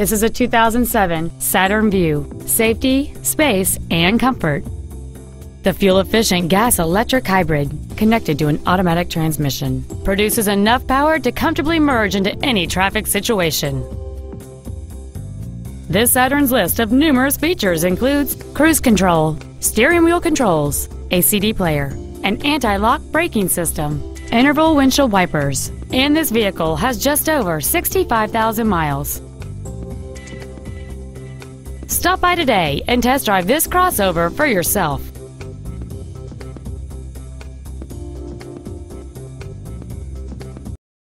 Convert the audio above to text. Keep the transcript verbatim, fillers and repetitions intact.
This is a two thousand seven Saturn Vue. Safety, space, and comfort. The fuel-efficient gas-electric hybrid, connected to an automatic transmission, produces enough power to comfortably merge into any traffic situation. This Saturn's list of numerous features includes cruise control, steering wheel controls, a C D player, an anti-lock braking system, interval windshield wipers, and this vehicle has just over sixty-five thousand miles. Stop by today and test drive this crossover for yourself.